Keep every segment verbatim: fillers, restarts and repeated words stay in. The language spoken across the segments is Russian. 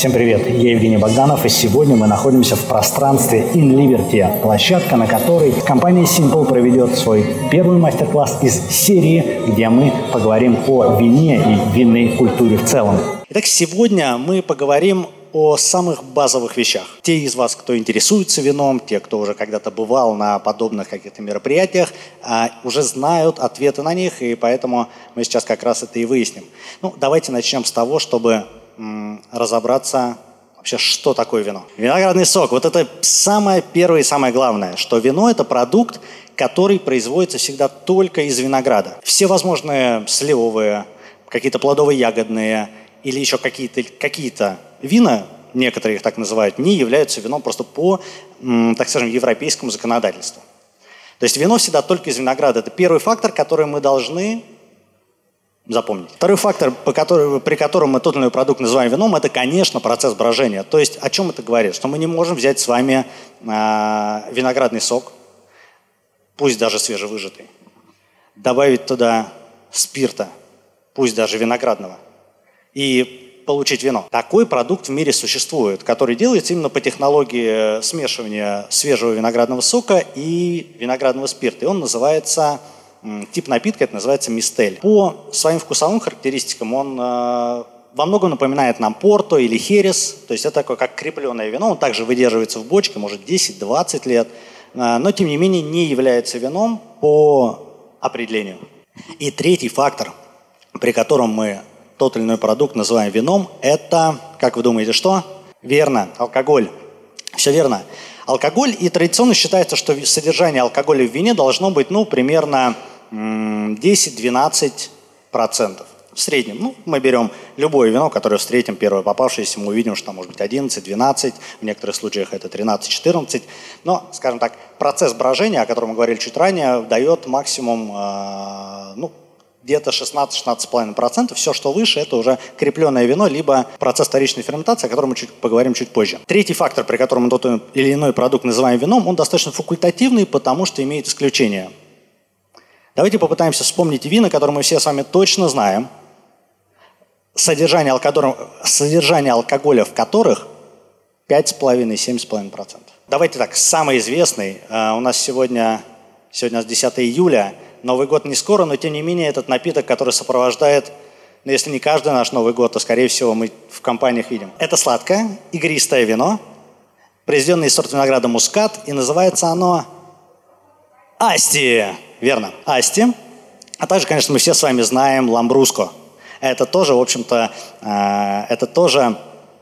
Всем привет, я Евгений Богданов, и сегодня мы находимся в пространстве In Liberty, площадка, на которой компания Simple проведет свой первый мастер-класс из серии, где мы поговорим о вине и винной культуре в целом. Итак, сегодня мы поговорим о самых базовых вещах. Те из вас, кто интересуется вином, те, кто уже когда-то бывал на подобных каких-то мероприятиях, уже знают ответы на них, и поэтому мы сейчас как раз это и выясним. Ну, давайте начнем с того, чтобы разобраться вообще, что такое вино. Виноградный сок. Вот это самое первое и самое главное, что вино – это продукт, который производится всегда только из винограда. Все возможные сливовые, какие-то плодово-ягодные или еще какие-то, какие-то вина, некоторые их так называют, не являются вином просто по, так скажем, европейскому законодательству. То есть вино всегда только из винограда. Это первый фактор, который мы должны запомнить. Второй фактор, по которому, при котором мы тот или иной продукт называем вином, это, конечно, процесс брожения. То есть о чем это говорит? Что мы не можем взять с вами э, виноградный сок, пусть даже свежевыжатый, добавить туда спирта, пусть даже виноградного, и получить вино. Такой продукт в мире существует, который делается именно по технологии смешивания свежего виноградного сока и виноградного спирта. И он называется... Тип напитка, это называется мистель. По своим вкусовым характеристикам он э, во многом напоминает нам порто или херес, то есть это такое как крепленное вино, он также выдерживается в бочке, может десять-двадцать лет, э, но тем не менее не является вином по определению. И третий фактор, при котором мы тот или иной продукт называем вином, это, как вы думаете, что? Верно, алкоголь. Все верно. Алкоголь, и традиционно считается, что содержание алкоголя в вине должно быть, ну, примерно десять-двенадцать процентов в среднем. Ну, мы берем любое вино, которое встретим, первое попавшееся, мы увидим, что там может быть одиннадцать-двенадцать, в некоторых случаях это тринадцать-четырнадцать. Но, скажем так, процесс брожения, о котором мы говорили чуть ранее, дает максимум, э, ну, где-то шестнадцать-шестнадцать целых пять десятых процента. Все, что выше, это уже крепленное вино, либо процесс вторичной ферментации, о котором мы чуть поговорим чуть позже. Третий фактор, при котором мы тот или иной продукт называем вином, он достаточно факультативный, потому что имеет исключения. Давайте попытаемся вспомнить вина, которые мы все с вами точно знаем, содержание алкоголя, содержание алкоголя в которых пять целых пять десятых - семь целых пять десятых процента. Давайте так, самый известный, у нас сегодня, сегодня у нас десятое июля, Новый год не скоро, но тем не менее этот напиток, который сопровождает, ну, если не каждый наш Новый год, то, скорее всего, мы в компаниях видим. Это сладкое, игристое вино, произведенное из сорта винограда мускат, и называется оно Асти. Верно, Асти. А также, конечно, мы все с вами знаем ламбруско. Это тоже, в общем-то, э, это тоже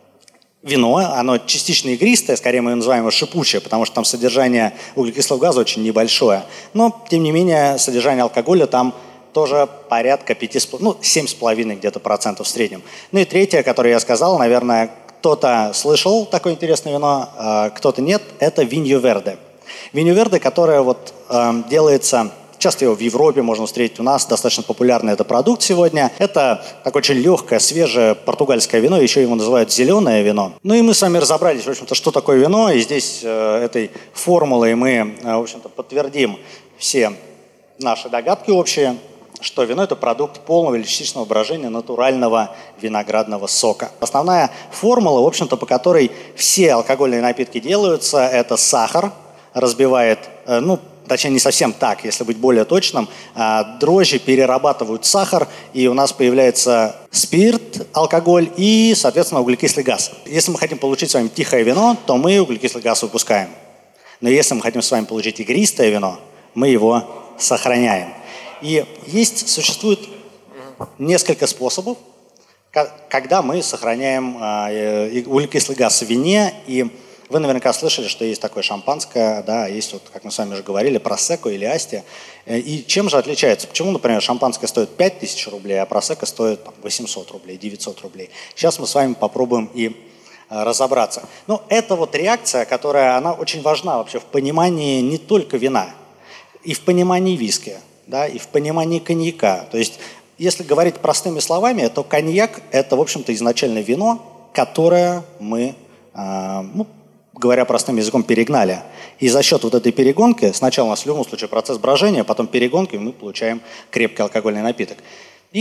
вино, оно частично игристое, скорее мы его называем его шипучее, потому что там содержание углекислого газа очень небольшое. Но, тем не менее, содержание алкоголя там тоже порядка пяти, ну, семь с половиной где-то процентов в среднем. Ну и третье, которое я сказал, наверное, кто-то слышал такое интересное вино, э, кто-то нет, это виньо верде. Виньо верде, которое вот э, делается... Часто его в Европе можно встретить, у нас достаточно популярный это продукт сегодня. Это такое очень легкое, свежее португальское вино, еще его называют зеленое вино. Ну и мы с вами разобрались, в общем-то, что такое вино, и здесь э, этой формулой мы, э, в общем-то, подтвердим все наши догадки общие, что вино – это продукт полного или частичного брожения натурального виноградного сока. Основная формула, в общем-то, по которой все алкогольные напитки делаются, это сахар, разбивает, э, ну, точнее, не совсем так, если быть более точным, дрожжи перерабатывают сахар, и у нас появляется спирт, алкоголь и, соответственно, углекислый газ. Если мы хотим получить с вами тихое вино, то мы углекислый газ выпускаем. Но если мы хотим с вами получить игристое вино, мы его сохраняем. И есть, существует несколько способов, когда мы сохраняем углекислый газ в вине, и вы наверняка слышали, что есть такое шампанское, да, есть, вот, как мы с вами уже говорили, просекко или асти. И чем же отличается? Почему, например, шампанское стоит пять тысяч рублей, а просекко стоит там, восемьсот рублей, девятьсот рублей? Сейчас мы с вами попробуем и а, разобраться. Ну, это вот реакция, которая, она очень важна вообще в понимании не только вина, и в понимании виски, да, и в понимании коньяка. То есть, если говорить простыми словами, то коньяк – это, в общем-то, изначально вино, которое мы, а, ну, говоря простым языком, перегнали. И за счет вот этой перегонки, сначала у нас в любом случае процесс брожения, потом перегонки, и мы получаем крепкий алкогольный напиток. И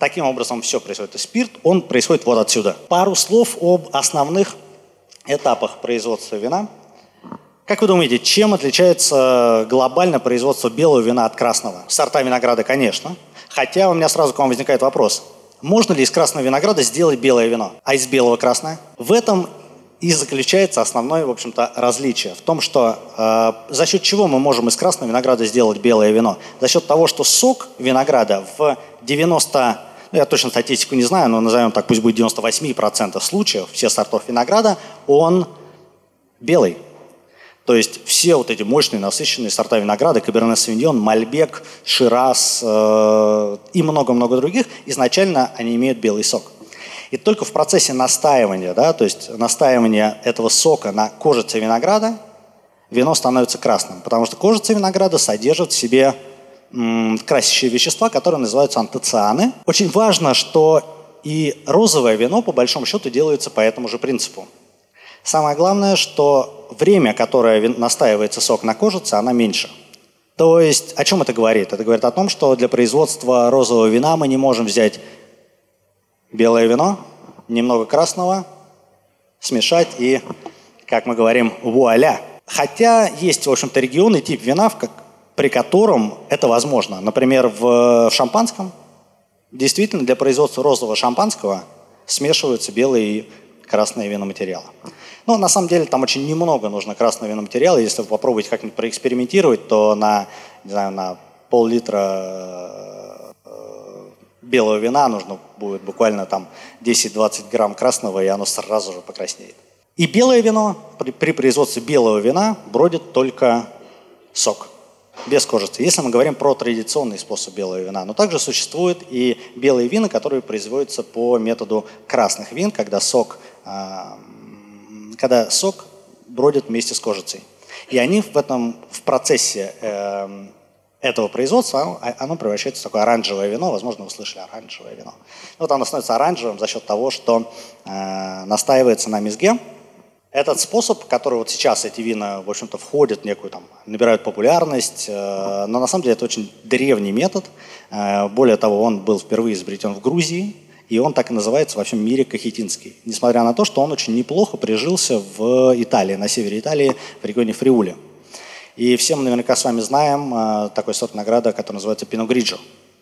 таким образом все происходит. И спирт, он происходит вот отсюда. Пару слов об основных этапах производства вина. Как вы думаете, чем отличается глобально производство белого вина от красного? Сорта винограда, конечно. Хотя у меня сразу к вам возникает вопрос. Можно ли из красного винограда сделать белое вино, а из белого красное? В этом и заключается основное, в общем-то, различие. В том, что э, за счет чего мы можем из красного винограда сделать белое вино? За счет того, что сок винограда в девяноста, ну, я точно статистику не знаю, но назовем так, пусть будет девяносто восемь процентов случаев, все сортов винограда, он белый. То есть все вот эти мощные, насыщенные сорта винограда, Каберне Савиньон, Мальбек, Шираз э, и много-много других, изначально они имеют белый сок. И только в процессе настаивания, да, то есть настаивания этого сока на кожице винограда, вино становится красным. Потому что кожица винограда содержит в себе м, красящие вещества, которые называются антоцианы. Очень важно, что и розовое вино, по большому счету, делается по этому же принципу. Самое главное, что время, которое настаивается сок на кожице, оно меньше. То есть о чем это говорит? Это говорит о том, что для производства розового вина мы не можем взять белое вино, немного красного, смешать и, как мы говорим, вуаля. Хотя есть, в общем-то, регион и тип вина, при котором это возможно. Например, в шампанском действительно для производства розового шампанского смешиваются белые и красные виноматериалы. Но на самом деле там очень немного нужно красного виноматериала. Если вы попробуете как-нибудь проэкспериментировать, то на, не знаю, на пол-литра белого вина нужно будет буквально там десять-двадцать грамм красного, и оно сразу же покраснеет. И белое вино, при, при производстве белого вина бродит только сок, без кожицы. Если мы говорим про традиционный способ белого вина. Но также существуют и белые вина, которые производятся по методу красных вин, когда сок, э, когда сок бродит вместе с кожицей. И они в этом в процессе э, этого производства оно превращается в такое оранжевое вино. Возможно, вы слышали оранжевое вино. Вот оно становится оранжевым за счет того, что э, настаивается на мезге. Этот способ, который вот сейчас эти вина, в общем-то, входят в некую, там, набирают популярность, э, но на самом деле это очень древний метод. Э, более того, он был впервые изобретен в Грузии, и он так и называется во всем мире кахетинский. Несмотря на то, что он очень неплохо прижился в Италии, на севере Италии, в регионе Фриули. И все мы наверняка с вами знаем э, такой сорт винограда, который называется Пино Гриджо.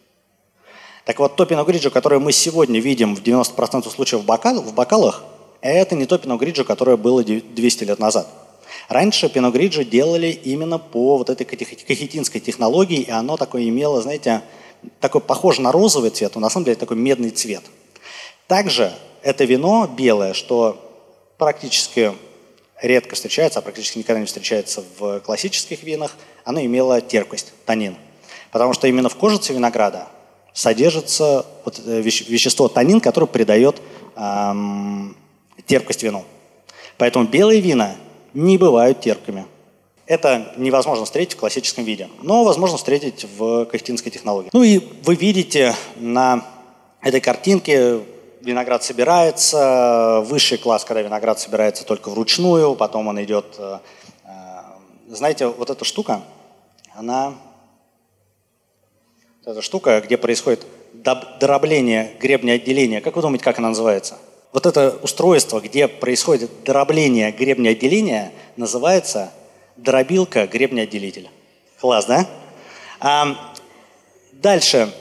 Так вот, то Пино Гриджо, которое мы сегодня видим в девяноста процентах случаев в, бокал, в бокалах, это не то Пино Гриджо, которое было двести лет назад. Раньше Пино Гриджо делали именно по вот этой кахетинской технологии, и оно такое имело, знаете, такой похоже на розовый цвет, но на самом деле такой медный цвет. Также это вино белое, что практически редко встречается, а практически никогда не встречается в классических винах, оно имело терпкость, танин. Потому что именно в кожице винограда содержится вот вещество танин, которое придает эм, терпкость вину. Поэтому белые вина не бывают терпкими. Это невозможно встретить в классическом виде, но возможно встретить в кахетинской технологии. Ну и вы видите на этой картинке, виноград собирается, высший класс, когда виноград собирается только вручную, потом он идет... Знаете, вот эта штука, она... Эта штука, где происходит дробление гребня отделения, как вы думаете, как она называется? Вот это устройство, где происходит дробление гребня отделения, называется дробилка гребня-отделителя. Класс, да? А, дальше,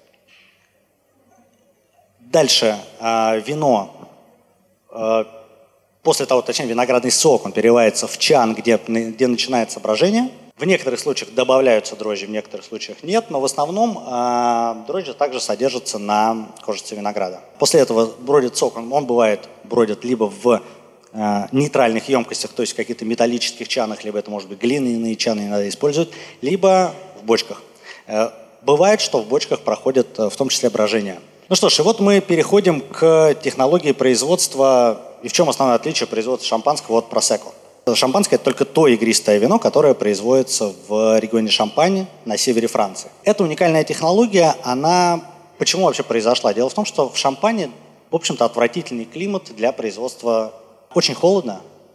дальше а, вино, а, после того, точнее, виноградный сок, он переливается в чан, где, где начинается брожение. В некоторых случаях добавляются дрожжи, в некоторых случаях нет, но в основном э, дрожжи также содержатся на кожице винограда. После этого бродит сок, он, он бывает бродит либо в э, нейтральных емкостях, то есть в каких-то металлических чанах, либо это может быть глиняные чаны иногда используют, либо в бочках. Э, бывает, что в бочках проходит э, в том числе брожение. Ну что ж, и вот мы переходим к технологии производства, и в чем основное отличие производства шампанского от просекко. Шампанское – это только то игристое вино, которое производится в регионе Шампань на севере Франции. Эта уникальная технология, она почему вообще произошла? Дело в том, что в Шампане, в общем-то, отвратительный климат для производства. Очень холодно,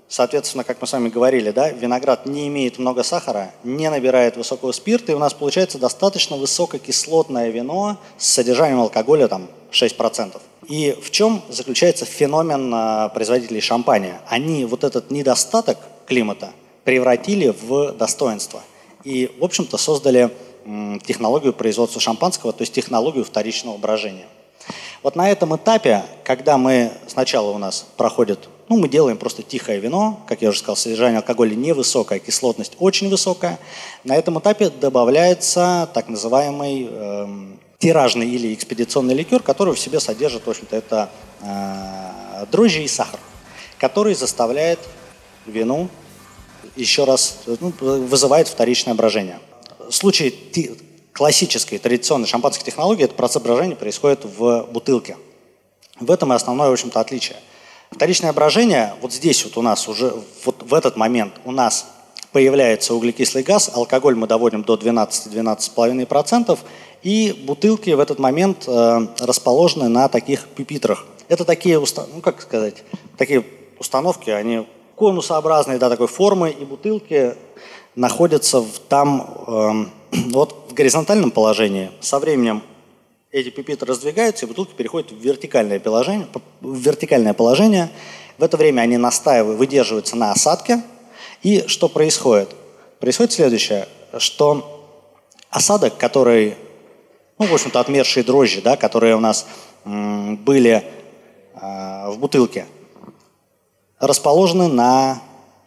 Соответственно, как мы с вами говорили, да, виноград не имеет много сахара, не набирает высокого спирта, и у нас получается достаточно высококислотное вино с содержанием алкоголя там, шесть процентов. И в чем заключается феномен а, производителей шампаня? Они вот этот недостаток климата превратили в достоинство. И, в общем-то, создали м, технологию производства шампанского, то есть технологию вторичного брожения. Вот на этом этапе, когда мы сначала у нас проходит, ну, мы делаем просто тихое вино, как я уже сказал, содержание алкоголя невысокое, кислотность очень высокая, на этом этапе добавляется так называемый э, тиражный или экспедиционный ликер, который в себе содержит, в общем-то, это э, дрожжи и сахар, который заставляет вину еще раз, ну, вызывает вторичное брожение. В случае классической, традиционной шампанской технологии этот процесс брожения происходит в бутылке. В этом и основное, в общем-то, отличие. Вторичное брожение, вот здесь вот у нас уже, вот в этот момент у нас появляется углекислый газ, алкоголь мы доводим до двенадцати-двенадцати с половиной процентов, и бутылки в этот момент э, расположены на таких пюпитрах. Это такие, ну как сказать, такие установки, они конусообразные, да, такой формы, и бутылки находятся в, там э, вот в горизонтальном положении. Со временем эти пюпитры раздвигаются, и бутылки переходят в вертикальное положение. В вертикальное положение. В это время они настаивают, выдерживаются на осадке. И что происходит? Происходит следующее, что осадок, который, ну, в общем-то, отмершие дрожжи, да, которые у нас м, были э, в бутылке, расположены на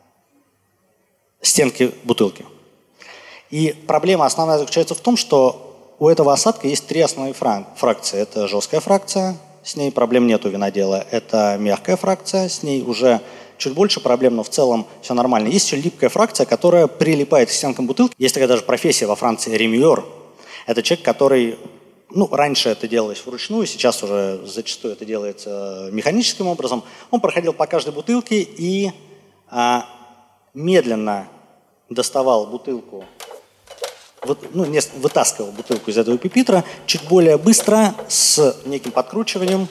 стенке бутылки. И проблема основная заключается в том, что у этого осадка есть три основные фракции. Это жесткая фракция, с ней проблем нет у винодела. Это мягкая фракция, с ней уже чуть больше проблем, но в целом все нормально. Есть еще липкая фракция, которая прилипает к стенкам бутылки. Есть такая даже профессия во Франции — ремюер. Это человек, который, ну, раньше это делалось вручную, сейчас уже зачастую это делается механическим образом. Он проходил по каждой бутылке и а, медленно доставал бутылку, вот, ну, не, вытаскивал бутылку из этого пюпитра, чуть более быстро, с неким подкручиванием,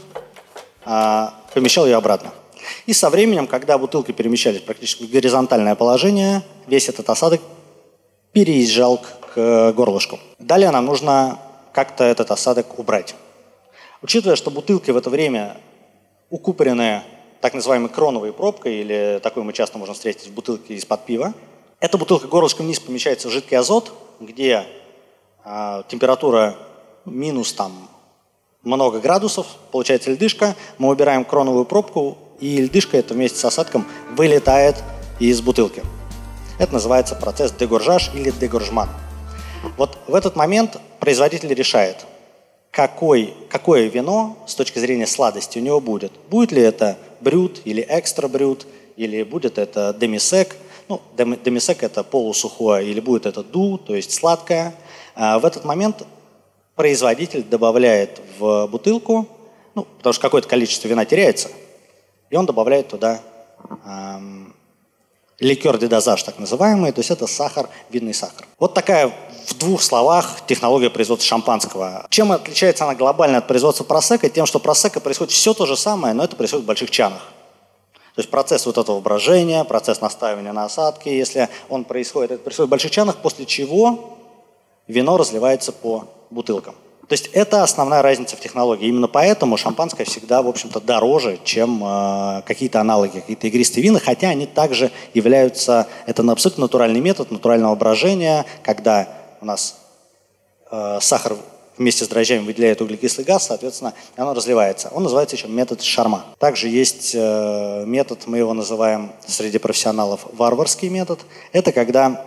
а, помещал ее обратно. И со временем, когда бутылки перемещались практически в горизонтальное положение, весь этот осадок переезжал к, к горлышку. Далее нам нужно как-то этот осадок убрать. Учитывая, что бутылки в это время укупорены так называемой кроновой пробкой, или такой мы часто можем встретить в бутылке из-под пива, эта бутылка горлышком вниз помещается в жидкий азот, где э, температура минус там много градусов, получается льдышка, мы убираем кроновую пробку, и льдышка это вместе с осадком вылетает из бутылки. Это называется процесс дегоржаж или дегоржман. Вот в этот момент производитель решает, какой, какое вино с точки зрения сладости у него будет. Будет ли это брют или экстра брют, или будет это демисек. Ну, демисек это полусухое, или будет это ду, то есть сладкое. А в этот момент производитель добавляет в бутылку, ну, потому что какое-то количество вина теряется, и он добавляет туда эм, ликер де дозаж, так называемый, то есть это сахар, винный сахар. Вот такая в двух словах технология производства шампанского. Чем отличается она глобально от производства просекко? Тем, что просекко происходит все то же самое, но это происходит в больших чанах. То есть процесс вот этого брожения, процесс настаивания на осадке, если он происходит, это происходит в больших чанах, после чего вино разливается по бутылкам. То есть это основная разница в технологии. Именно поэтому шампанское всегда, в общем-то, дороже, чем э, какие-то аналоги, какие-то игристые вина, хотя они также являются, это абсолютно натуральный метод натурального брожения, когда у нас э, сахар вместе с дрожжами выделяет углекислый газ, соответственно, оно разливается. Он называется еще метод Шарма. Также есть э, метод, мы его называем среди профессионалов варварский метод. Это когда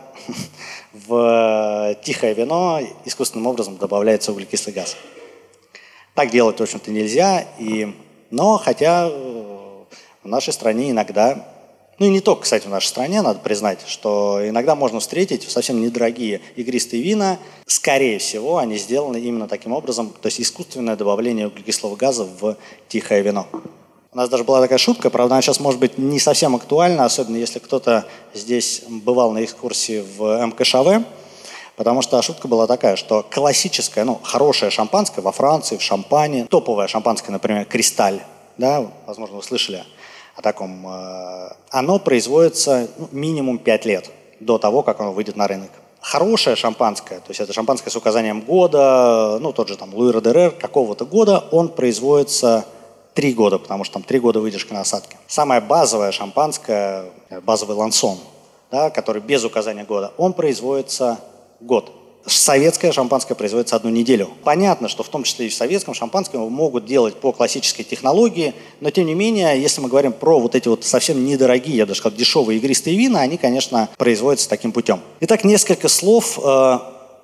в тихое вино искусственным образом добавляется углекислый газ. Так делать, в общем-то, нельзя, и, но хотя в нашей стране иногда, ну и не только, кстати, в нашей стране, надо признать, что иногда можно встретить совсем недорогие игристые вина. Скорее всего, они сделаны именно таким образом, то есть искусственное добавление углекислого газа в тихое вино. У нас даже была такая шутка, правда, она сейчас может быть не совсем актуальна, особенно если кто-то здесь бывал на экскурсии в эм ка ш а вэ, потому что шутка была такая, что классическое, ну, хорошее шампанское во Франции, в Шампане, топовое шампанское, например, Кристаль, да, возможно, вы слышали, о таком, оно производится ну, минимум пять лет до того, как оно выйдет на рынок. Хорошее шампанское, то есть это шампанское с указанием года, ну тот же там Луи Родерер какого-то года, он производится три года, потому что там три года выдержка насадки. Самое базовое шампанское, базовый лансон, да, который без указания года, он производится год. Советское шампанское производится одну неделю. Понятно, что в том числе и в советском шампанском его могут делать по классической технологии, но тем не менее, если мы говорим про вот эти вот совсем недорогие, я бы даже сказал, дешевые игристые вина, они, конечно, производятся таким путем. Итак, несколько слов э,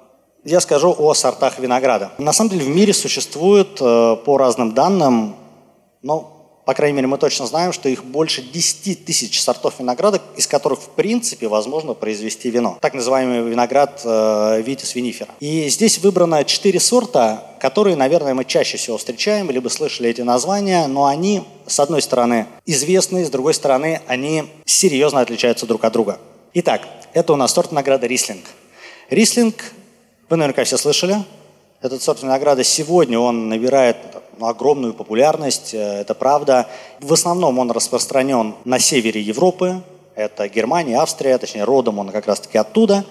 я скажу о сортах винограда. На самом деле в мире существует э, по разным данным, ну, по крайней мере, мы точно знаем, что их больше десяти тысяч сортов винограда, из которых, в принципе, возможно произвести вино. Так называемый виноград э, Vitis vinifera. И здесь выбрано четыре сорта, которые, наверное, мы чаще всего встречаем, либо слышали эти названия, но они, с одной стороны, известны, с другой стороны, они серьезно отличаются друг от друга. Итак, это у нас сорт винограда Рислинг. Рислинг, вы наверняка все слышали. Этот сорт винограда сегодня он набирает огромную популярность, это правда. В основном он распространен на севере Европы, это Германия, Австрия, точнее родом он как раз-таки оттуда.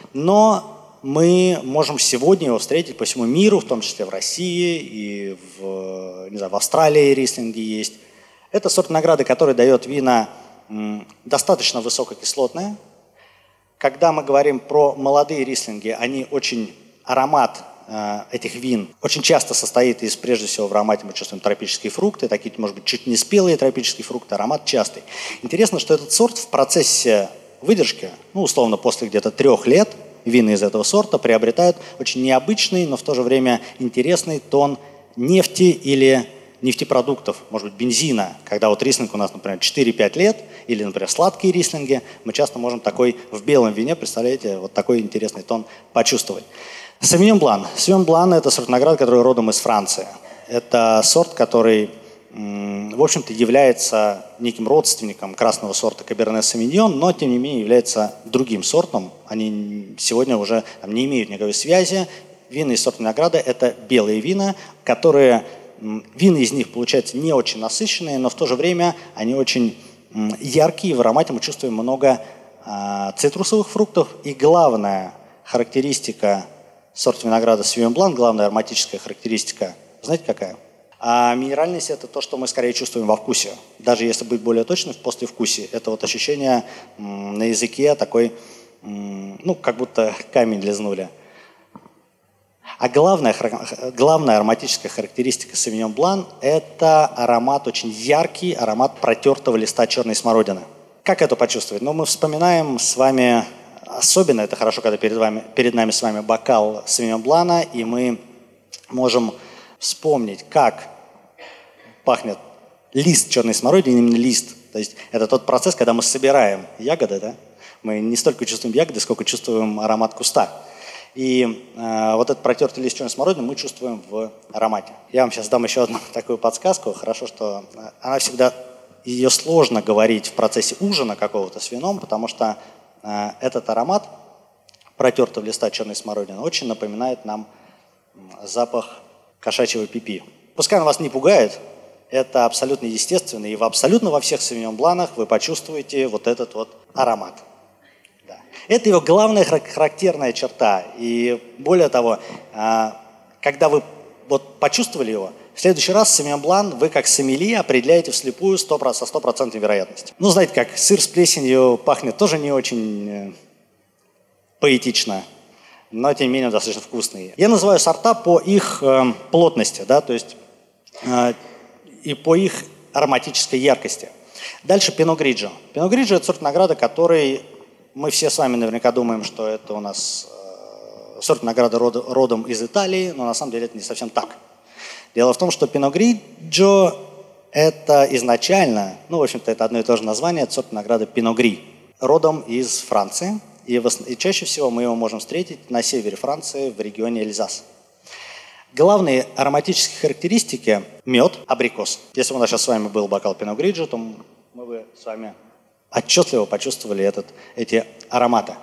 Но мы можем сегодня его встретить по всему миру, в том числе в России и в, не знаю, в Австралии рислинги есть. Это сорт винограда, который дает вина м, достаточно высококислотные. Когда мы говорим про молодые рислинги, они очень аромат этих вин очень часто состоит из, прежде всего, в аромате мы чувствуем тропические фрукты, такие, может быть, чуть не спелые тропические фрукты, аромат частый. Интересно, что этот сорт в процессе выдержки, ну, условно, после где-то трех лет, вина из этого сорта приобретают очень необычный, но в то же время интересный тон нефти или нефтепродуктов, может быть, бензина. Когда вот рислинг у нас, например, четыре-пять лет, или, например, сладкие рислинги, мы часто можем такой в белом вине, представляете, вот такой интересный тон почувствовать. Савиньон Блан. Савиньон Блан – это сорт винограда, который родом из Франции. Это сорт, который, в общем-то, является неким родственником красного сорта Каберне Савиньон, но, тем не менее, является другим сортом. Они сегодня уже там, не имеют никакой связи. Вина из сорта винограда – это белые вина, которые, вина из них, получаются не очень насыщенные, но в то же время они очень яркие. В аромате мы чувствуем много а, цитрусовых фруктов. И главная характеристика сорт винограда Савиньон Блан, главная ароматическая характеристика, знаете какая? А минеральность – это то, что мы скорее чувствуем во вкусе. Даже если быть более точным, в послевкусии. Это вот ощущение м, на языке такой, м, ну, как будто камень лизнули. А главная, главная ароматическая характеристика Савиньон Блан – это аромат очень яркий, аромат протертого листа черной смородины. Как это почувствовать? Ну, мы вспоминаем с вами… Особенно это хорошо, когда перед, вами, перед нами с вами бокал Савиньон Блана, и мы можем вспомнить, как пахнет лист черной смородины, именно лист. То есть это тот процесс, когда мы собираем ягоды, да? Мы не столько чувствуем ягоды, сколько чувствуем аромат куста. И э, вот этот протертый лист черной смородины мы чувствуем в аромате. Я вам сейчас дам еще одну такую подсказку. Хорошо, что она всегда, ее сложно говорить в процессе ужина какого-то с вином, потому что этот аромат протертого листа черной смородины очень напоминает нам запах кошачьего пипи. Пускай он вас не пугает, это абсолютно естественно, и в абсолютно во всех Савиньон Бланах вы почувствуете вот этот вот аромат. Да. Это его главная характерная черта. И более того, когда вы вот почувствовали его, в следующий раз Савиньон Блан вы как сомелье определяете вслепую со стопроцентной вероятностью. Ну, знаете как, сыр с плесенью пахнет тоже не очень э, поэтично, но тем не менее достаточно вкусный. Я называю сорта по их э, плотности, да, то есть э, и по их ароматической яркости. Дальше Пино Гриджо. Пино Гриджо – это сорт винограда, который мы все с вами наверняка думаем, что это у нас э, сорт винограда род, родом из Италии, но на самом деле это не совсем так. Дело в том, что Пино Гриджо – это изначально, ну, в общем-то, это одно и то же название, это сорт винограда Пино Гри, родом из Франции. И, в, и чаще всего мы его можем встретить на севере Франции, в регионе Эльзас. Главные ароматические характеристики – мед, абрикос. Если бы у нас сейчас с вами был бокал Пино Гриджо, то мы бы с вами отчетливо почувствовали этот, эти ароматы.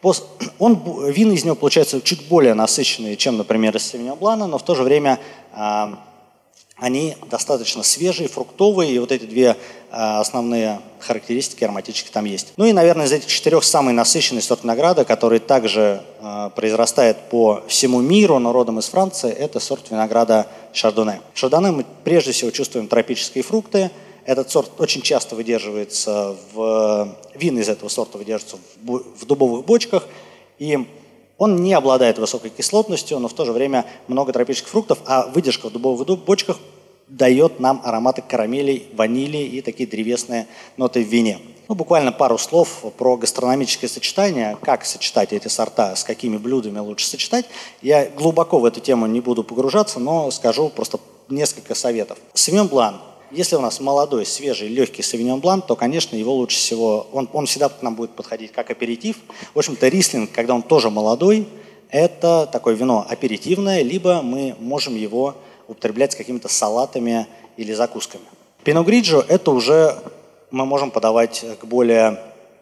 Он, вина из него получаются чуть более насыщенные, чем, например, из Савиньон Блана, но в то же время э, они достаточно свежие, фруктовые, и вот эти две а, основные характеристики ароматические там есть. Ну и, наверное, из этих четырех самый насыщенный сорт винограда, который также а, произрастает по всему миру, но родом из Франции, это сорт винограда шардоне. В шардоне мы прежде всего чувствуем тропические фрукты. Этот сорт очень часто выдерживается в... Вина из этого сорта выдерживаются в, в дубовых бочках, и он не обладает высокой кислотностью, но в то же время много тропических фруктов, а выдержка в дубовых бочках дает нам ароматы карамелей, ванили и такие древесные ноты в вине. Ну, буквально пару слов про гастрономические сочетания, как сочетать эти сорта, с какими блюдами лучше сочетать. Я глубоко в эту тему не буду погружаться, но скажу просто несколько советов. Савиньон Блан. Если у нас молодой, свежий, легкий Савиньон Блан, то, конечно, его лучше всего, он, он всегда к нам будет подходить как аперитив. В общем-то, рислинг, когда он тоже молодой, это такое вино аперитивное, либо мы можем его употреблять с какими-то салатами или закусками. Пино Гриджо – это уже мы можем подавать к более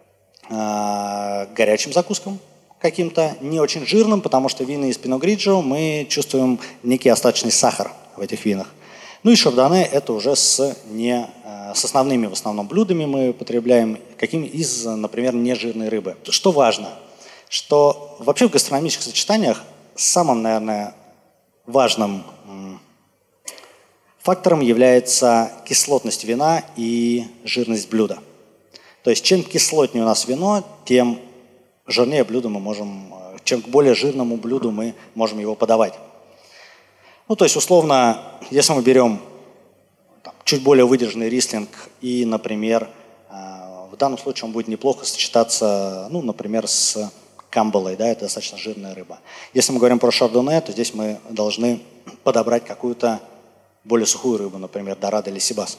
э, горячим закускам каким-то, не очень жирным, потому что вина из Пино Гриджо мы чувствуем некий остаточный сахар в этих винах. Ну и шардоне – это уже с, не, с основными в основном блюдами мы потребляем, каким из, например, нежирной рыбы. Что важно, что вообще в гастрономических сочетаниях самым, наверное, важным фактором является кислотность вина и жирность блюда. То есть чем кислотнее у нас вино, тем жирнее блюдо мы можем, чем к более жирному блюду мы можем его подавать. Ну, то есть, условно, если мы берем там, чуть более выдержанный рислинг и, например, э, в данном случае он будет неплохо сочетаться, ну, например, с камбалой, да, это достаточно жирная рыба. Если мы говорим про шардоне, то здесь мы должны подобрать какую-то более сухую рыбу, например, дорадо или сибас.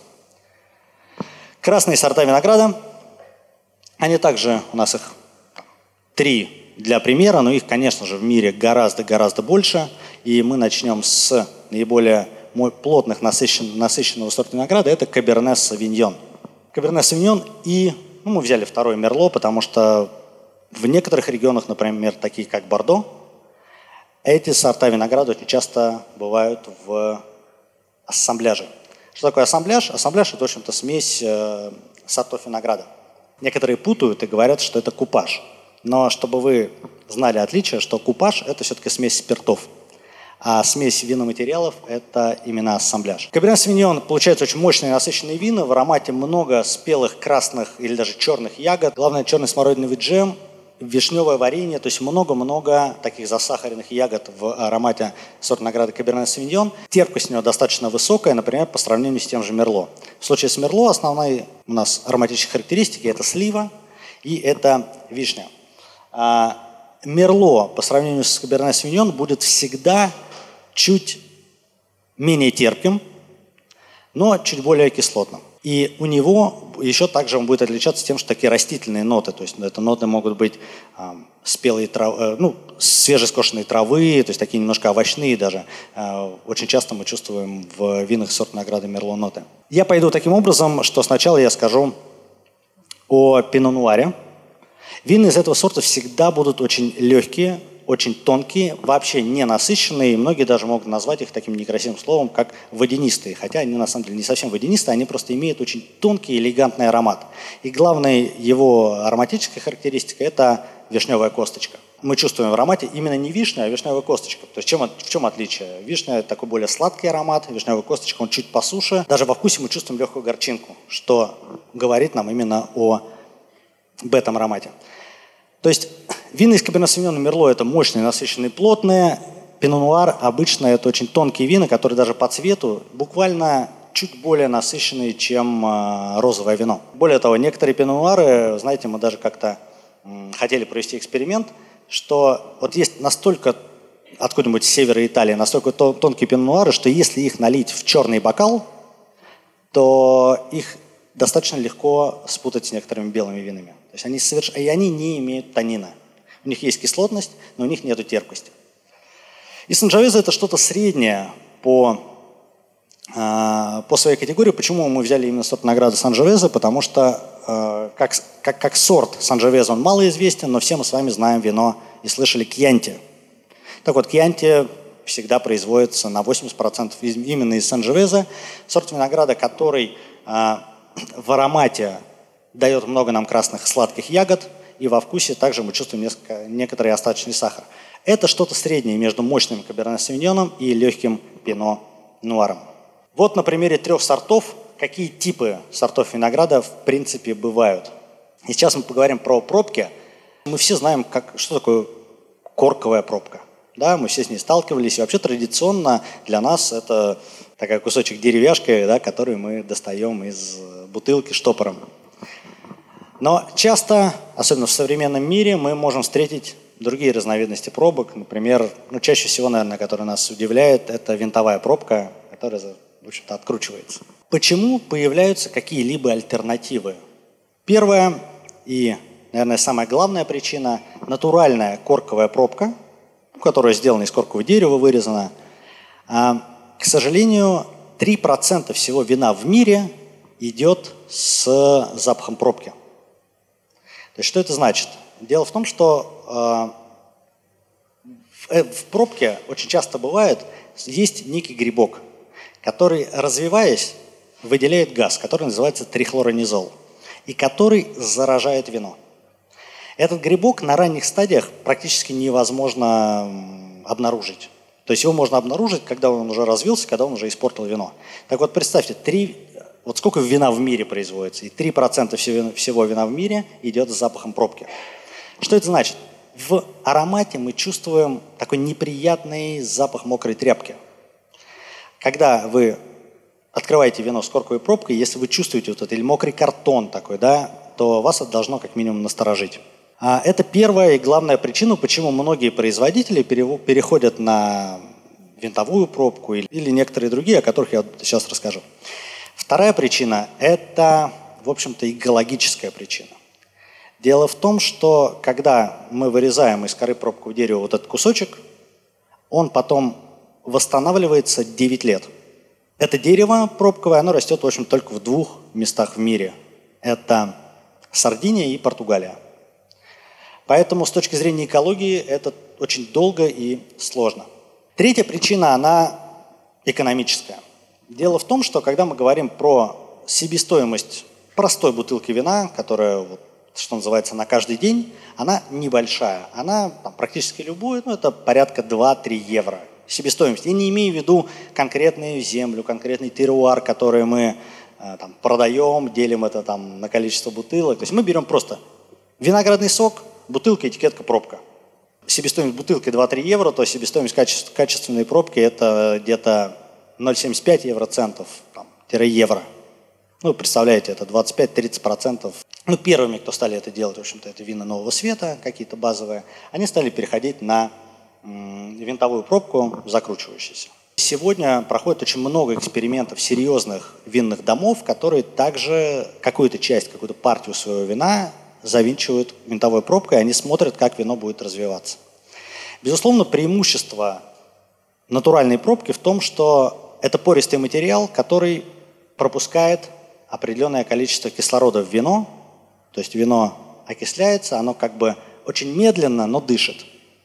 Красные сорта винограда, они также, у нас их три для примера, но их, конечно же, в мире гораздо-гораздо больше. И мы начнем с наиболее плотных, насыщен, насыщенного сорта винограда. Это Каберне Савиньон. Каберне Савиньон и, ну, мы взяли второй Мерло, потому что в некоторых регионах, например, таких как Бордо, эти сорта винограда очень часто бывают в ассамбляже. Что такое ассамбляж? Ассамбляж – это, в общем-то, смесь э, сортов винограда. Некоторые путают и говорят, что это купаж. Но чтобы вы знали отличие, что купаж – это все-таки смесь спиртов. А смесь виноматериалов – это именно ассамбляж. Каберне Савиньон получается очень мощные насыщенные вина. В аромате много спелых красных или даже черных ягод. Главное, черный смородиновый джем, вишневое варенье. То есть много-много таких засахаренных ягод в аромате сорта винограда Каберне Савиньон. Терпкость у него достаточно высокая, например, по сравнению с тем же Мерло. В случае с Мерло основные у нас ароматические характеристики – это слива и это вишня. А Мерло по сравнению с Каберне Савиньон будет всегда чуть менее терпким, но чуть более кислотным. И у него еще также он будет отличаться тем, что такие растительные ноты, то есть это ноты могут быть э, спелые травы, э, ну, свежескошенные травы, то есть такие немножко овощные даже. Э, очень часто мы чувствуем в винах сорта винограда Мерло ноты. Я пойду таким образом, что сначала я скажу о пино-нуаре. Вина из этого сорта всегда будут очень легкие, очень тонкие, вообще не насыщенные, и многие даже могут назвать их таким некрасивым словом, как водянистые. Хотя они на самом деле не совсем водянистые, они просто имеют очень тонкий, элегантный аромат. И главная его ароматическая характеристика – это вишневая косточка. Мы чувствуем в аромате именно не вишню, а вишневая косточка. То есть чем, в чем отличие? Вишня – это такой более сладкий аромат, вишневая косточка, он чуть посуше. Даже во вкусе мы чувствуем легкую горчинку, что говорит нам именно о, об этом аромате. То есть вина из Каберне Савиньон и Мерло – это мощные, насыщенные, плотные. Пино-нуар обычно это очень тонкие вина, которые даже по цвету буквально чуть более насыщенные, чем э, розовое вино. Более того, некоторые пино-нуары, знаете, мы даже как-то м, хотели провести эксперимент, что вот есть настолько откуда-нибудь с севера Италии, настолько тонкие пино-нуары, что если их налить в черный бокал, то их достаточно легко спутать с некоторыми белыми винами. То есть они, соверш... и они не имеют танина. У них есть кислотность, но у них нет терпкости. И Санджовезе – это что-то среднее по, э, по своей категории. Почему мы взяли именно сорт винограда Санджовезе? Потому что э, как, как, как сорт Санджовезе он малоизвестен, но все мы с вами знаем вино и слышали Кьянти. Так вот, Кьянти всегда производится на восемьдесят процентов именно из Санджевеза. Сорт винограда, который э, в аромате дает много нам красных сладких ягод, и во вкусе также мы чувствуем несколько, некоторый остаточный сахар. Это что-то среднее между мощным каберне савиньоном и легким пино нуаром. Вот на примере трех сортов, какие типы сортов винограда в принципе бывают. И сейчас мы поговорим про пробки. Мы все знаем, как, что такое корковая пробка. Да, мы все с ней сталкивались. И вообще традиционно для нас это такой кусочек деревяшки, да, который мы достаем из бутылки штопором. Но часто, особенно в современном мире, мы можем встретить другие разновидности пробок. Например, ну, чаще всего, наверное, которая нас удивляет, это винтовая пробка, которая, в общем-то, откручивается. Почему появляются какие-либо альтернативы? Первая и, наверное, самая главная причина – натуральная корковая пробка, которая сделана из коркового дерева, вырезана. А, к сожалению, три процента всего вина в мире идет с запахом пробки. То есть что это значит? Дело в том, что э, в, в пробке очень часто бывает, есть некий грибок, который, развиваясь, выделяет газ, который называется трихлоронизол, и который заражает вино. Этот грибок на ранних стадиях практически невозможно обнаружить. То есть его можно обнаружить, когда он уже развился, когда он уже испортил вино. Так вот, представьте, три, вот сколько вина в мире производится, и три процента всего, всего вина в мире идет с запахом пробки. Что это значит? В аромате мы чувствуем такой неприятный запах мокрой тряпки. Когда вы открываете вино с корковой пробкой, если вы чувствуете вот это, или мокрый картон такой, да, то вас это должно как минимум насторожить. А это первая и главная причина, почему многие производители переходят на винтовую пробку или, или некоторые другие, о которых я сейчас расскажу. Вторая причина – это, в общем-то, экологическая причина. Дело в том, что когда мы вырезаем из коры пробкового дерева вот этот кусочек, он потом восстанавливается девять лет. Это дерево пробковое, оно растет, в общем, только в двух местах в мире. Это Сардиния и Португалия. Поэтому с точки зрения экологии это очень долго и сложно. Третья причина, она экономическая. Дело в том, что когда мы говорим про себестоимость простой бутылки вина, которая, вот, что называется, на каждый день, она небольшая. Она там, практически любую, ну, это порядка два-три евро. Себестоимость. Я не имею в виду конкретную землю, конкретный теруар, который мы э, там, продаем, делим это там, на количество бутылок. То есть мы берем просто виноградный сок, бутылка, этикетка, пробка. Себестоимость бутылки два-три евро, то себестоимость каче- качественной пробки это где-то ноль целых семьдесят пять евроцентов, там, евро. Ну, представляете, это двадцать пять-тридцать процентов. Ну, первыми, кто стали это делать, в общем-то, это вина нового света, какие-то базовые, они стали переходить на м- винтовую пробку, закручивающуюся. Сегодня проходит очень много экспериментов серьезных винных домов, которые также какую-то часть, какую-то партию своего вина завинчивают винтовой пробкой, и они смотрят, как вино будет развиваться. Безусловно, преимущество натуральной пробки в том, что это пористый материал, который пропускает определенное количество кислорода в вино, то есть вино окисляется, оно как бы очень медленно, но дышит.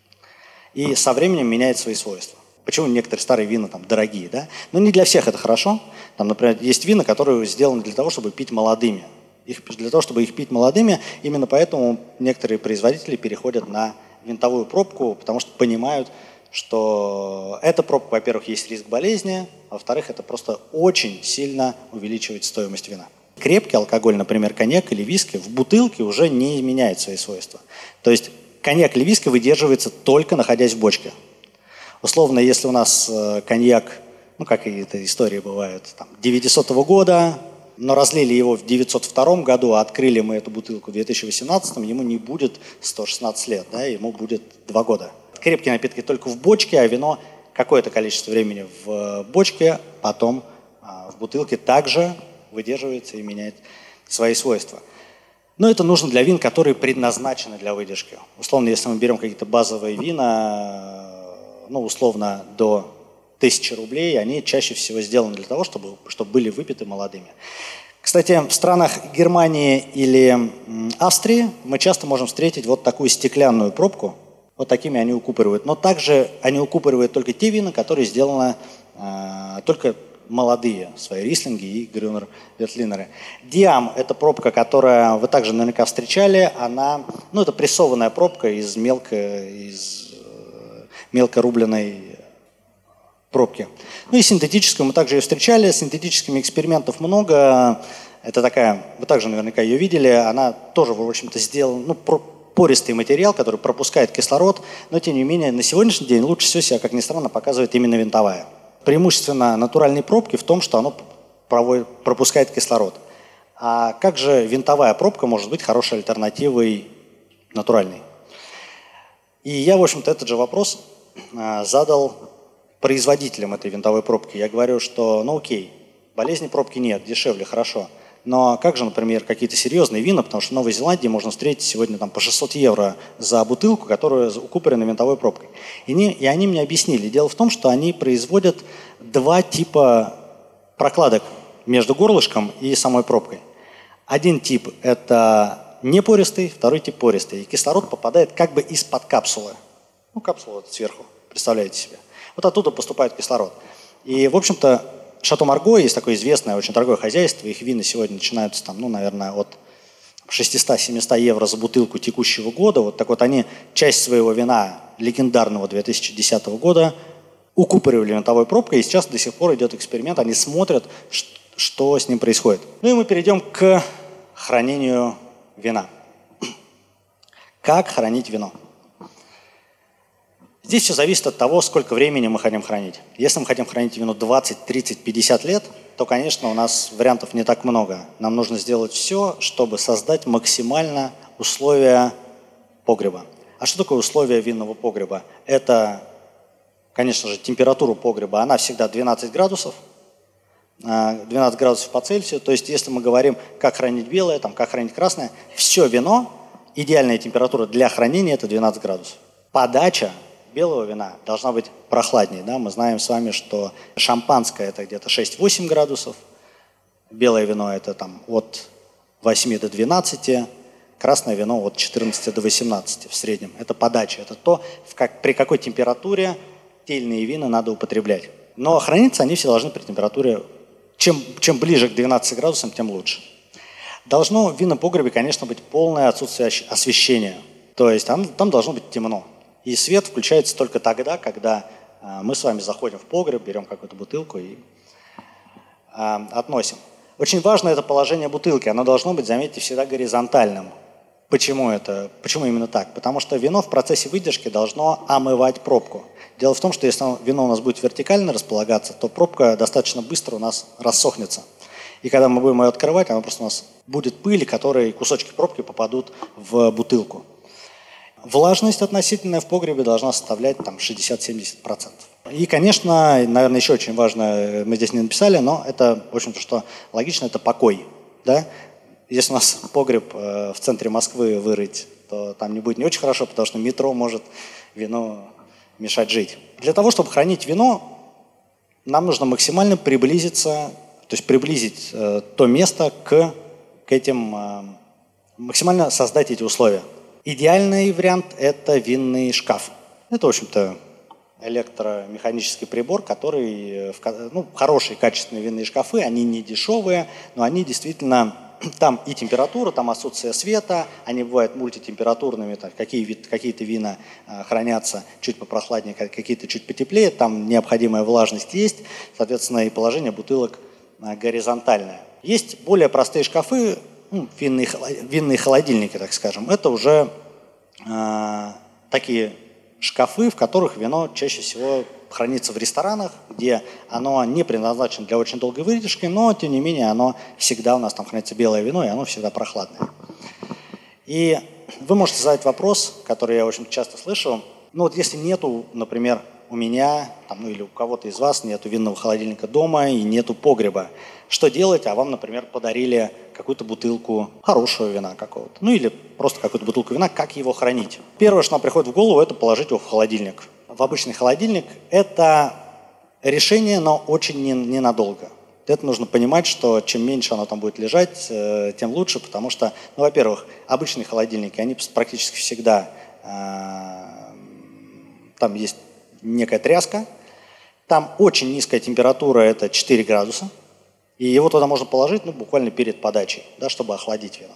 И со временем меняет свои свойства. Почему некоторые старые вина там дорогие, да? Но не для всех это хорошо. Там, например, есть вина, которые сделаны для того, чтобы пить молодыми. Их, для того, чтобы их пить молодыми, именно поэтому некоторые производители переходят на винтовую пробку, потому что понимают, что эта пробка, во-первых, есть риск болезни, а во-вторых, это просто очень сильно увеличивает стоимость вина. Крепкий алкоголь, например, коньяк или виски, в бутылке уже не меняет свои свойства. То есть коньяк или виски выдерживается только находясь в бочке. Условно, если у нас коньяк, ну, как и эта история бывает, там, девятисотого года, но разлили его в девятьсот втором году, а открыли мы эту бутылку в две тысячи восемнадцатом, ему не будет сто шестнадцать лет, да, ему будет два года. Крепкие напитки только в бочке, а вино какое-то количество времени в бочке, потом в бутылке также выдерживается и меняет свои свойства. Но это нужно для вин, которые предназначены для выдержки. Условно, если мы берем какие-то базовые вина, ну, условно, до тысячи рублей, они чаще всего сделаны для того, чтобы, чтобы были выпиты молодыми. Кстати, в странах Германии или Австрии мы часто можем встретить вот такую стеклянную пробку. Вот такими они укупоривают. Но также они укупоривают только те вина, которые сделаны э, только молодые, свои рислинги и грюнер ветлинеры. Диам – это пробка, которую вы также наверняка встречали. Она, ну, это прессованная пробка из мелко, из э, мелко рубленной пробки. Ну и синтетическую мы также ее встречали. Синтетическими экспериментов много. Это такая, вы также наверняка ее видели. Она тоже, в общем-то, сделана, ну, пористый материал, который пропускает кислород. Но, тем не менее, на сегодняшний день лучше всего себя, как ни странно, показывает именно винтовая. Преимущественно натуральной пробки в том, что оно проводит, пропускает кислород. А как же винтовая пробка может быть хорошей альтернативой натуральной? И я, в общем-то, этот же вопрос э, задал производителям этой винтовой пробки. Я говорю, что, ну окей, болезни пробки нет, дешевле, хорошо. Но как же, например, какие-то серьезные вина, потому что в Новой Зеландии можно встретить сегодня там, по шестьсот евро за бутылку, которая укупорена винтовой пробкой. И, не, и они мне объяснили. Дело в том, что они производят два типа прокладок между горлышком и самой пробкой. Один тип – это непористый, второй тип пористый. И кислород попадает как бы из-под капсулы. Ну, капсула вот сверху, представляете себе. Вот оттуда поступает кислород. И, в общем-то, Шато Марго есть такое известное, очень дорогое хозяйство. Их вина сегодня начинаются, там, ну, наверное, от шестьсот-семьсот евро за бутылку текущего года. Вот так вот они часть своего вина легендарного две тысячи десятого года укупоривали винтовой пробкой. И сейчас до сих пор идет эксперимент. Они смотрят, что с ним происходит. Ну и мы перейдем к хранению вина. Как хранить вино? Здесь все зависит от того, сколько времени мы хотим хранить. Если мы хотим хранить вино двадцать, тридцать, пятьдесят лет, то, конечно, у нас вариантов не так много. Нам нужно сделать все, чтобы создать максимально условия погреба. А что такое условия винного погреба? Это, конечно же, температура погреба. Она всегда двенадцать градусов. двенадцать градусов по Цельсию. То есть, если мы говорим, как хранить белое, там, как хранить красное, все вино, идеальная температура для хранения – это двенадцать градусов. Подача белого вина должна быть прохладнее. Да? Мы знаем с вами, что шампанское – это где-то шесть-восемь градусов, белое вино – это там, от восьми до двенадцати, красное вино от четырнадцати до восемнадцати в среднем. Это подача, это то, в как, при какой температуре те или иные вина надо употреблять. Но храниться они все должны при температуре, чем, чем ближе к двенадцати градусам, тем лучше. Должно в винном погребе, конечно, быть полное отсутствие освещения. То есть там, там должно быть темно. И свет включается только тогда, когда э, мы с вами заходим в погреб, берем какую-то бутылку и э, относим. Очень важно это положение бутылки. Оно должно быть, заметьте, всегда горизонтальным. Почему это? Почему именно так? Потому что вино в процессе выдержки должно омывать пробку. Дело в том, что если вино у нас будет вертикально располагаться, то пробка достаточно быстро у нас рассохнется. И когда мы будем ее открывать, она просто у нас будет пыль, которые кусочки пробки попадут в бутылку. Влажность относительная в погребе должна составлять там шестьдесят-семьдесят процентов. И, конечно, наверное, еще очень важно, мы здесь не написали, но это, в общем-то, что логично, это покой. Да? Если у нас погреб э, в центре Москвы вырыть, то там не будет не очень хорошо, потому что метро может вино мешать жить. Для того, чтобы хранить вино, нам нужно максимально приблизиться, то есть приблизить э, то место к, к этим, э, максимально создать эти условия. Идеальный вариант – это винный шкаф. Это, в общем-то, электромеханический прибор, который, ну, хорошие качественные винные шкафы, они не дешевые, но они действительно, там и температура, там отсутствие света, они бывают мультитемпературными, так, какие, какие-то вина э, хранятся чуть попрохладнее, какие-то чуть потеплее, там необходимая влажность есть, соответственно, и положение бутылок э, горизонтальное. Есть более простые шкафы, ну, винные, винные холодильники, так скажем. Это уже э, такие шкафы, в которых вино чаще всего хранится в ресторанах, где оно не предназначено для очень долгой выдержки, но, тем не менее, оно всегда у нас там хранится белое вино, и оно всегда прохладное. И вы можете задать вопрос, который я очень часто слышу. Ну вот если нету, например, у меня, там, ну или у кого-то из вас нету винного холодильника дома и нету погреба, что делать? А вам, например, подарили какую-то бутылку хорошего вина какого-то. Ну или просто какую-то бутылку вина, как его хранить? Первое, что нам приходит в голову, это положить его в холодильник. В обычный холодильник это решение, но очень ненадолго. Это нужно понимать, что чем меньше оно там будет лежать, тем лучше, потому что, ну, во-первых, обычные холодильники, они практически всегда там есть некая тряска, там очень низкая температура, это четыре градуса, и его туда можно положить, ну, буквально перед подачей, да, чтобы охладить вино.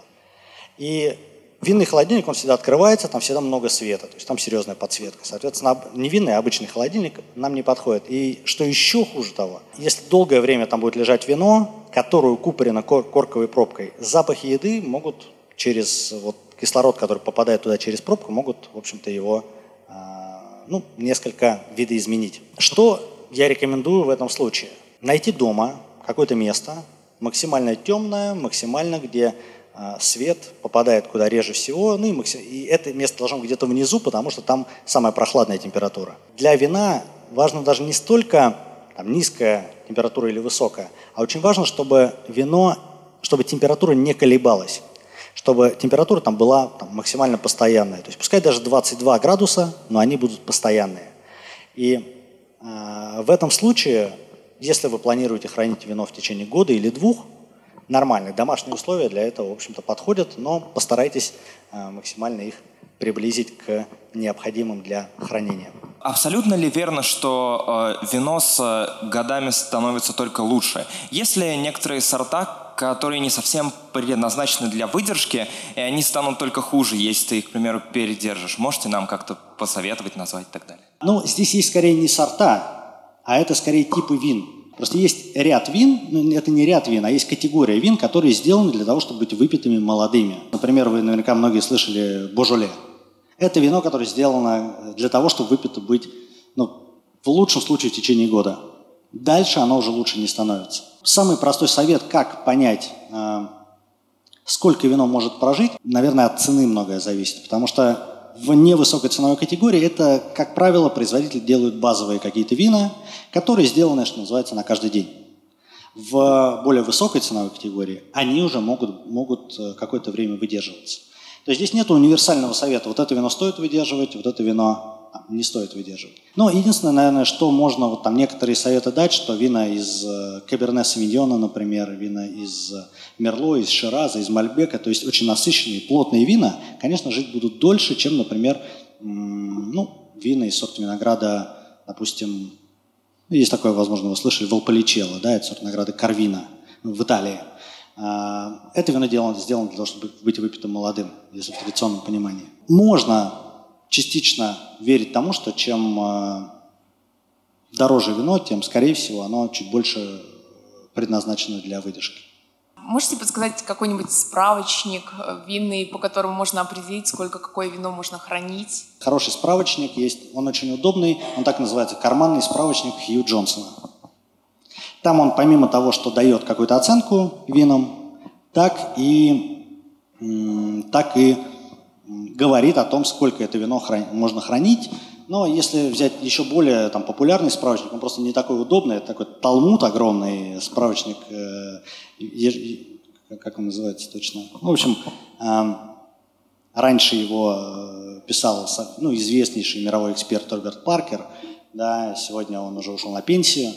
И винный холодильник, он всегда открывается, там всегда много света, то есть там серьезная подсветка. Соответственно, не винный, а обычный холодильник нам не подходит. И что еще хуже того, если долгое время там будет лежать вино, которое купорено кор- корковой пробкой, запахи еды могут через вот, кислород, который попадает туда через пробку, могут, в общем-то, его э, ну, несколько видоизменить. Что я рекомендую в этом случае? Найти дома какое-то место, максимально темное, максимально, где свет попадает куда реже всего, ну и, максим... и это место должно быть где-то внизу, потому что там самая прохладная температура. Для вина важно даже не столько там, низкая температура или высокая, а очень важно, чтобы вино, чтобы температура не колебалась, чтобы температура там была там, максимально постоянная. То есть пускай даже двадцать два градуса, но они будут постоянные. И э, в этом случае, если вы планируете хранить вино в течение года или двух, нормальные домашние условия для этого, в общем-то, подходят, но постарайтесь э, максимально их приблизить к необходимым для хранения. Абсолютно ли верно, что э, вино с годами становится только лучше? Есть ли некоторые сорта, которые не совсем предназначены для выдержки, и они станут только хуже, если ты их, к примеру, передержишь? Можете нам как-то посоветовать, назвать и так далее? Ну, здесь есть скорее не сорта, а это скорее типы вин. Просто есть ряд вин, ну, это не ряд вин, а есть категория вин, которые сделаны для того, чтобы быть выпитыми молодыми. Например, вы наверняка многие слышали Божоле. Это вино, которое сделано для того, чтобы выпито быть, ну, в лучшем случае в течение года. Дальше оно уже лучше не становится. Самый простой совет, как понять, э, сколько вино может прожить, наверное, от цены многое зависит, потому что в невысокой ценовой категории это, как правило, производители делают базовые какие-то вина, которые сделаны, что называется, на каждый день. В более высокой ценовой категории они уже могут, могут какое-то время выдерживаться. То есть здесь нет универсального совета. Вот это вино стоит выдерживать, вот это вино не стоит выдерживать. Но единственное, наверное, что можно, вот там некоторые советы дать, что вина из Каберне Савиньона, например, вина из Мерло, из Шираза, из Мальбека, то есть очень насыщенные, плотные вина, конечно, жить будут дольше, чем, например, ну, вина из сорта винограда, допустим, есть такое, возможно, вы слышали, Валполичелло, да, это сорт винограда Карвина в Италии. Это вино сделано, сделано для того, чтобы быть выпитым молодым, если в традиционном понимании. Можно частично верить тому, что чем э, дороже вино, тем, скорее всего, оно чуть больше предназначено для выдержки. Можете подсказать какой-нибудь справочник винный, по которому можно определить, сколько какое вино можно хранить? Хороший справочник есть, он очень удобный, он так называется, карманный справочник Хью Джонсона. Там он, помимо того, что дает какую-то оценку винам, так и, так и говорит о том, сколько это вино храни- можно хранить. Но если взять еще более там, популярный справочник, он просто не такой удобный, это такой талмуд огромный, справочник, э, е- как он называется точно. Ну, в общем, э, раньше его э, писал ну, известнейший мировой эксперт Роберт Паркер, да, сегодня он уже ушел на пенсию,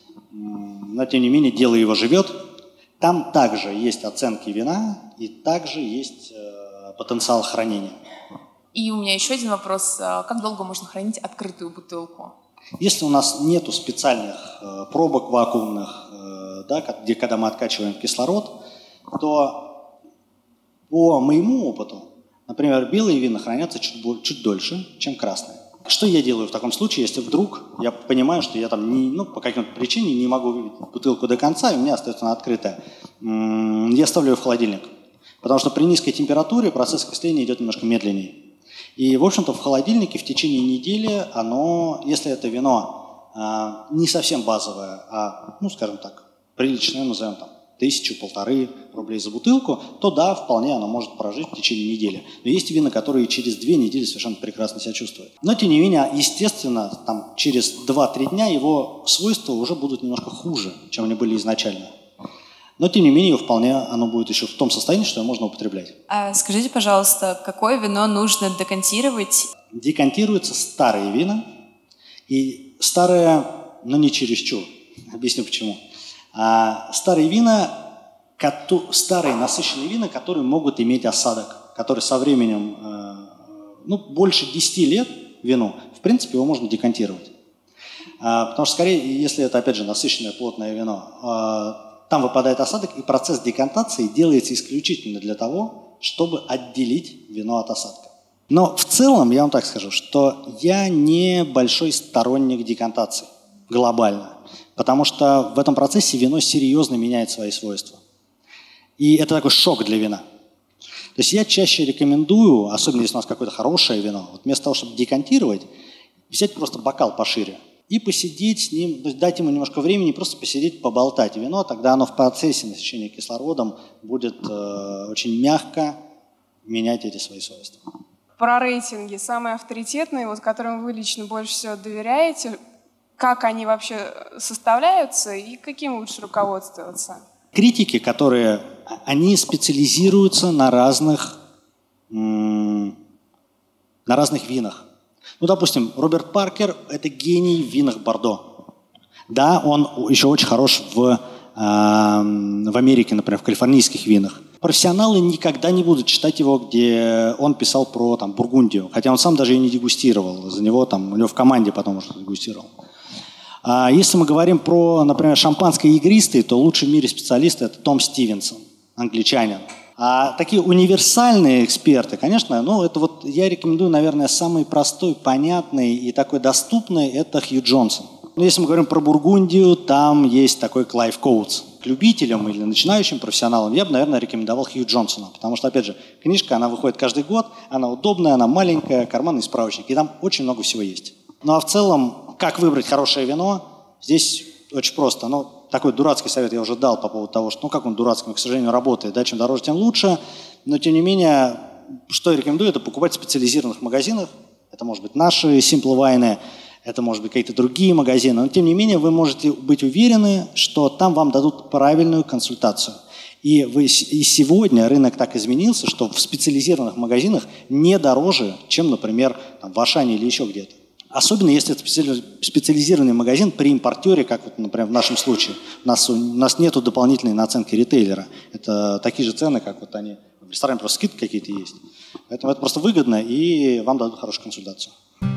но тем не менее дело его живет. Там также есть оценки вина и также есть э, потенциал хранения. И у меня еще один вопрос. Как долго можно хранить открытую бутылку? Если у нас нету специальных э, пробок вакуумных, э, да, где, когда мы откачиваем кислород, то по моему опыту, например, белые вина хранятся чуть, чуть дольше, чем красные. Что я делаю в таком случае, если вдруг я понимаю, что я там не, ну, по какой-то причине не могу выпить бутылку до конца, и у меня остается она открытая, я ставлю ее в холодильник. Потому что при низкой температуре процесс окисления идет немножко медленнее. И, в общем-то, в холодильнике в течение недели оно, если это вино э, не совсем базовое, а, ну, скажем так, приличное, назовем там, тысячу-полторы рублей за бутылку, то да, вполне оно может прожить в течение недели. Но есть вина, которые через две недели совершенно прекрасно себя чувствуют. Но, тем не менее, естественно, там, через два-три дня его свойства уже будут немножко хуже, чем они были изначально. Но, тем не менее, вполне оно будет еще в том состоянии, что его можно употреблять. А скажите, пожалуйста, какое вино нужно декантировать? Декантируются старые вина. И старые, но не чересчур. Объясню почему. А старые вина, старые насыщенные вина, которые могут иметь осадок, которые со временем, ну, больше десяти лет вину, в принципе, его можно декантировать. Потому что, скорее, если это, опять же, насыщенное плотное вино, там выпадает осадок, и процесс декантации делается исключительно для того, чтобы отделить вино от осадка. Но в целом, я вам так скажу, что я не большой сторонник декантации глобально, потому что в этом процессе вино серьезно меняет свои свойства. И это такой шок для вина. То есть я чаще рекомендую, особенно если у нас какое-то хорошее вино, вот вместо того, чтобы декантировать, взять просто бокал пошире и посидеть с ним, то есть дать ему немножко времени, просто посидеть, поболтать вино, тогда оно в процессе насыщения кислородом будет э, очень мягко менять эти свои свойства. Про рейтинги. Самые авторитетные, вот, которым вы лично больше всего доверяете, как они вообще составляются и каким лучше руководствоваться? Критики, которые, они специализируются на разных, на разных винах. Ну, допустим, Роберт Паркер – это гений в винах Бордо. Да, он еще очень хорош в, в Америке, например, в калифорнийских винах. Профессионалы никогда не будут читать его, где он писал про там, Бургундию, хотя он сам даже ее не дегустировал, за него там, у него в команде потом уже дегустировал. А если мы говорим про, например, шампанское игристое, то лучший в мире специалист – это Том Стивенсон, англичанин. А такие универсальные эксперты, конечно, ну это вот я рекомендую, наверное, самый простой, понятный и такой доступный – это Хью Джонсон. Но если мы говорим про Бургундию, там есть такой Клайв Коутс. К любителям или начинающим профессионалам я бы, наверное, рекомендовал Хью Джонсона, потому что, опять же, книжка, она выходит каждый год, она удобная, она маленькая, карманный справочник, и там очень много всего есть. Ну а в целом, как выбрать хорошее вино, здесь очень просто. Ну, такой дурацкий совет я уже дал по поводу того, что, ну как он дурацкий, к сожалению, работает, да, чем дороже, тем лучше, но тем не менее, что я рекомендую, это покупать в специализированных магазинах, это может быть наши Simple Wine, это может быть какие-то другие магазины, но тем не менее вы можете быть уверены, что там вам дадут правильную консультацию. И, вы, и сегодня рынок так изменился, что в специализированных магазинах не дороже, чем, например, там, в Ашане или еще где-то. Особенно если это специализированный магазин при импортере, как, вот, например, в нашем случае. У нас, у нас нет дополнительной наценки ритейлера. Это такие же цены, как вот они в ресторане, просто скидки какие-то есть. Поэтому это просто выгодно, и вам дадут хорошую консультацию.